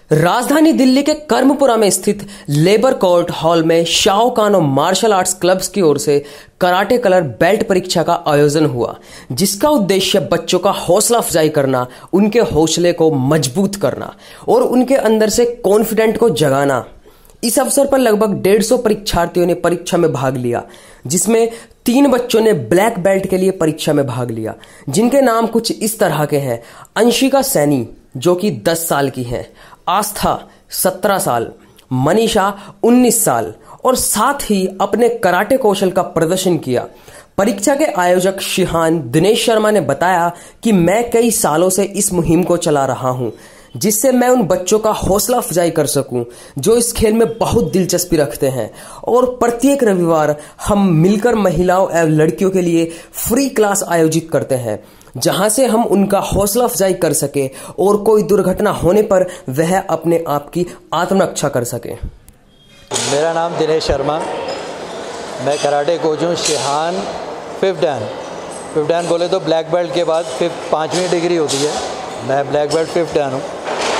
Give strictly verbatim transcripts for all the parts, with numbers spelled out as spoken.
राजधानी दिल्ली के कर्मपुरा में स्थित लेबर कोर्ट हॉल में शाओ कानो मार्शल आर्ट्स क्लब्स की ओर से कराटे कलर बेल्ट परीक्षा का आयोजन हुआ, जिसका उद्देश्य बच्चों का हौसला अफजाई करना, उनके हौसले को मजबूत करना और उनके अंदर से कॉन्फिडेंट को जगाना। इस अवसर पर लगभग डेढ़ सौ परीक्षार्थियों ने परीक्षा में भाग लिया, जिसमें तीन बच्चों ने ब्लैक बेल्ट के लिए परीक्षा में भाग लिया, जिनके नाम कुछ इस तरह के हैं। अंशिका सैनी जो कि दस साल की हैं, आस्था सत्रह साल, मनीषा उन्नीस साल और साथ ही अपने कराटे कौशल का प्रदर्शन किया। परीक्षा के आयोजक शिहान दिनेश शर्मा ने बताया कि मैं कई सालों से इस मुहिम को चला रहा हूं, जिससे मैं उन बच्चों का हौसला अफजाई कर सकूं जो इस खेल में बहुत दिलचस्पी रखते हैं। और प्रत्येक रविवार हम मिलकर महिलाओं एवं लड़कियों के लिए फ्री क्लास आयोजित करते हैं, जहां से हम उनका हौसला अफजाई कर सके और कोई दुर्घटना होने पर वह अपने आप की आत्मरक्षा कर सके। मेरा नाम दिनेश शर्मा, मैं कराटे कोच हूँ। शिहान फिफ्थ डैन फिफ्थ डैन बोले तो ब्लैक बेल्ट के बाद फिफ्थ पाँचवीं डिग्री होती है। मैं ब्लैक बेल्ट फिफ्थ डैन हूँ।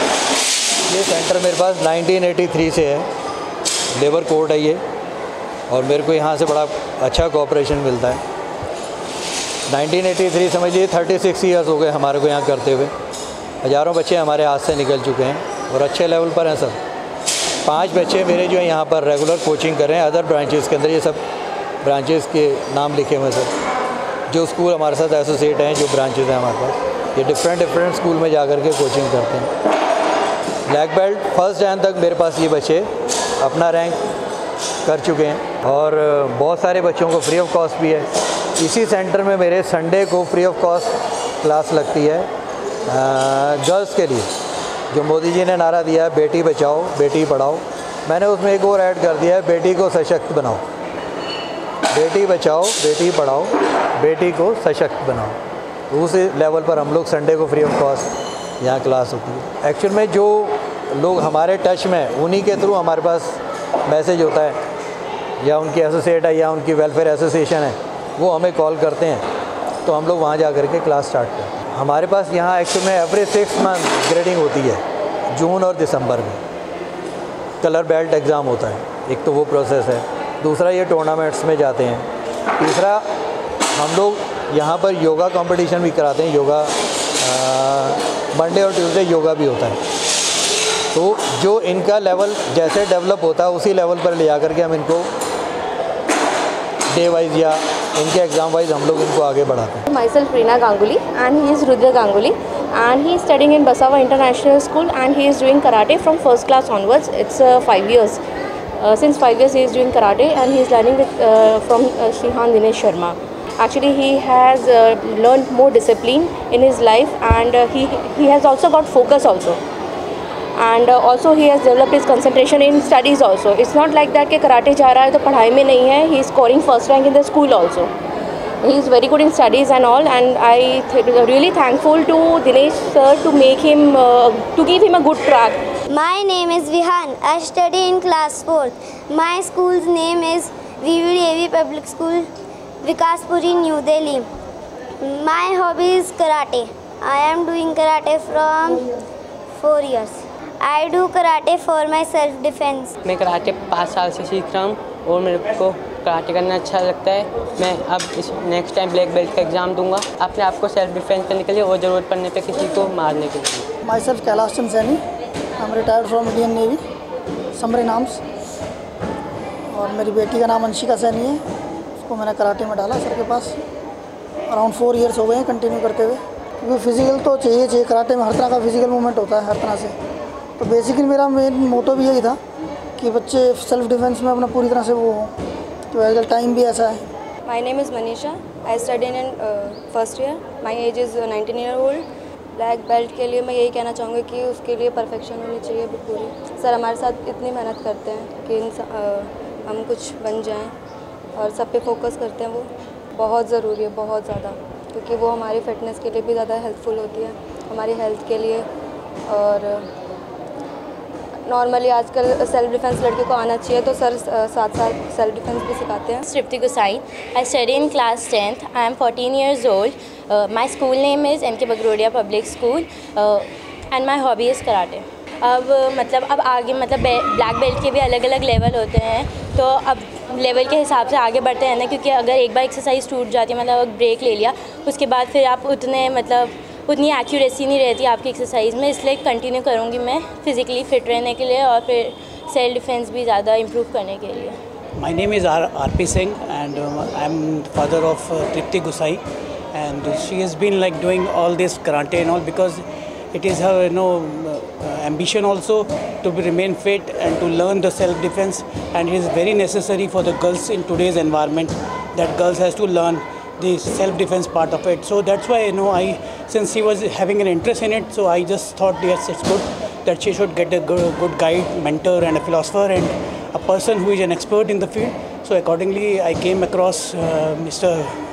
ये सेंटर मेरे पास नाइनटीन एटी थ्री से है, लेबर कोर्ट है ये, और मेरे को यहाँ से बड़ा अच्छा कोऑपरेशन मिलता है। नाइनटीन एटी थ्री समझिए छत्तीस इयर्स हो गए हमारे को यहाँ करते हुए। हज़ारों बच्चे हमारे हाथ से निकल चुके हैं और अच्छे लेवल पर हैं सब। पांच बच्चे मेरे जो है यहाँ पर रेगुलर कोचिंग कर रहे हैं अदर ब्रांचेस के अंदर। ये सब ब्रांचेस के नाम लिखे हुए सब जो स्कूल हमारे साथ एसोसिएट हैं, जो ब्रांचेस हैं हमारे पास, ये डिफरेंट डिफरेंट स्कूल में जा कर के कोचिंग करते हैं। ब्लैक बेल्ट फर्स्ट डैन तक मेरे पास ये बच्चे अपना रैंक कर चुके हैं और बहुत सारे बच्चों को फ्री ऑफ कॉस्ट भी है। इसी सेंटर में मेरे संडे को फ्री ऑफ कॉस्ट क्लास लगती है गर्ल्स के लिए, जो मोदी जी ने नारा दिया है बेटी बचाओ बेटी पढ़ाओ। मैंने उसमें एक और ऐड कर दिया है बेटी को सशक्त बनाओ। बेटी बचाओ बेटी पढ़ाओ, बेटी को सशक्त बनाओ। तो उस लेवल पर हम लोग संडे को फ्री ऑफ कॉस्ट यहाँ क्लास होती है। एक्चुअल में जो लोग हमारे टच में, उन्हीं के थ्रू हमारे पास मैसेज होता है, या उनकी एसोसिएट है या उनकी वेलफेयर एसोसिएशन है, वो हमें कॉल करते हैं, तो हम लोग वहाँ जा कर के क्लास स्टार्ट करते हैं। हमारे पास यहाँ एक्चुअल में एवरी सिक्स मंथ ग्रेडिंग होती है, जून और दिसंबर में कलर बेल्ट एग्ज़ाम होता है। एक तो वो प्रोसेस है, दूसरा ये टूर्नामेंट्स में जाते हैं, तीसरा हम लोग यहाँ पर योगा कंपटीशन भी कराते हैं। योगा मंडे और ट्यूसडे योगा भी होता है। तो जो इनका लेवल जैसे डेवलप होता है उसी लेवल पर ले जा करके हम इनको डे वाइज या इनके एग्जाम वाइज हम लोग इनको आगे बढ़ाते हैं। Myself Reena Ganguly and he is Rudra Ganguly and he is studying in Basawa International School and he is doing karate from first class onwards. It's uh, five years. Uh, since five years he is doing karate and he is learning with, uh, from uh, Shihan Dinesh Sharma. Actually he has uh, learned more discipline in his life and uh, he, he has also got focus also. And uh, also he has developed his concentration in studies also. It's not like that कि karate जा रहा है तो पढ़ाई में नहीं है. He is scoring first rank in the school also. He is very good in studies and all, and I th really thankful to Dinesh sir to make him uh, to give him a good track. My name is Vihan. I study in class fourth. My school's name is V V D A V Public School, Vikaspuri, New Delhi. My hobby is karate. I am doing karate from four years. I do karate for my self defense. मैं karate पाँच साल से सीख रहा हूँ और मेरे को कराटे करना अच्छा लगता है। मैं अब इस नेक्स्ट टाइम ब्लैक बेल्ट का एग्ज़ाम दूंगा अपने आप को सेल्फ डिफेंस करने के लिए और ज़रूरत पड़ने पे किसी को मारने के लिए। Myself Kailash Chand Saini, I am retired from Indian navy, समरी नाम्स। और मेरी बेटी का नाम अंशिका सैनी है, उसको मैंने कराटे में डाला सर के पास। अराउंड फोर इयर्स हो गए हैं कंटिन्यू करते हुए, क्योंकि फिजिकल तो चाहिए चाहिए कराटे में, हर तरह का फिजिकल मूवमेंट होता है हर तरह से। तो बेसिकली मेरा मेन मोटो भी यही था कि बच्चे सेल्फ डिफेंस में अपना पूरी तरह से वो हों, तो आजकल टाइम भी ऐसा है। My name is Manisha. I study in uh, first year. My age is nineteen year old. Black belt के लिए मैं यही कहना चाहूँगी कि उसके लिए परफेक्शन होनी चाहिए पूरी। सर हमारे साथ इतनी मेहनत करते हैं कि इन आ, हम कुछ बन जाएं और सब पे फोकस करते हैं। वो बहुत ज़रूरी है, बहुत ज़्यादा, क्योंकि वो हमारी फिटनेस के लिए भी ज़्यादा हेल्पफुल होती है, हमारी हेल्थ के लिए। और नॉर्मली आजकल सेल्फ डिफेंस लड़कियों को आना चाहिए, तो सर साथ साथ सेल्फ डिफेंस भी सिखाते हैं। Sripti Gusai. I study in class tenth. I am fourteen years old. Uh, my school name is N K Bagrodia Public School uh, and my hobby is karate. अब मतलब अब आगे मतलब ब्लैक बेल्ट के भी अलग अलग लेवल होते हैं, तो अब लेवल के हिसाब से आगे बढ़ते हैं ना, क्योंकि अगर एक बार एक्सरसाइज टूट जाती है, मतलब ब्रेक ले लिया, उसके बाद फिर आप उतने मतलब उतनी एक्यूरेसी नहीं रहती आपकी एक्सरसाइज में, इसलिए कंटिन्यू करूँगी मैं फिज़िकली फ़िट रहने के लिए और फिर सेल्फ डिफेंस भी ज़्यादा इम्प्रूव करने के लिए। My name is R P Singh and um, I'm father of uh, Tripti Gusai, and she has been like doing all this karate and all because it is her you know uh, ambition also to be, remain fit and to learn the self defense, and it is very necessary for the girls in today's environment that girls has to learn the self defense part of it. So that's why you know I since she was having an interest in it, so I just thought yes, it's good that she should get a good, good guide, mentor and a philosopher and a person who is an expert in the field. So accordingly I came across uh, Mister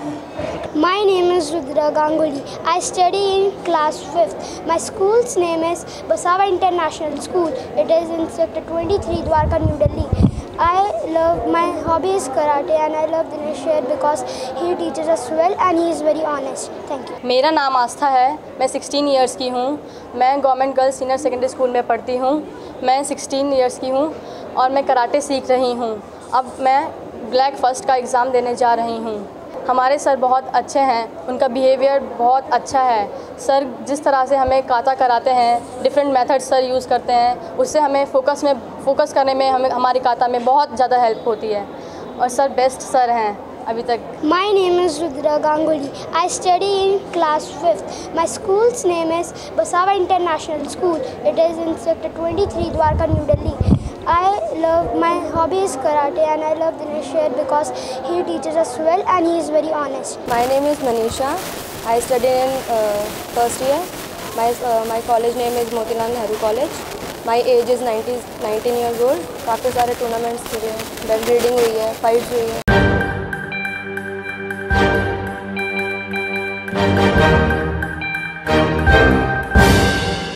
My name is Rudra Ganguly. I study in class fifth. My school's name is Basawa International School. It is in sector twenty-three, Dwarka, New Delhi. I love, my hobby is karate and I love Dinesh sir because he teaches us well and he is very honest. Thank you. मेरा नाम आस्था है, मैं सोलह years की हूँ। मैं government girls senior secondary school में पढ़ती हूँ। मैं सोलह इयर्स की हूँ और मैं कराटे सीख रही हूँ। अब मैं ब्लैक फर्स्ट का एग्ज़ाम देने जा रही हूँ। हमारे सर बहुत अच्छे हैं, उनका बिहेवियर बहुत अच्छा है। सर जिस तरह से हमें काता कराते हैं, डिफरेंट मेथड सर यूज़ करते हैं, उससे हमें फोकस में फोकस करने में हमें हमारी काता में बहुत ज़्यादा हेल्प होती है और सर बेस्ट सर हैं अभी तक। My name is Rudra Ganguly. I study in class fifth. My school's name is Basawa International School. It is in sector twenty-three, Dwarka, New Delhi. I love, my hobby is karate and I love Dinesh sir because he teaches us well and he is very honest. My name is Manisha. I study in uh, first year. My uh, my college name is Motilal Nehru College. My age is nineteen years old. काफ़ी सारे tournaments खेले हैं, belt breeding हुई है, fights हुई है,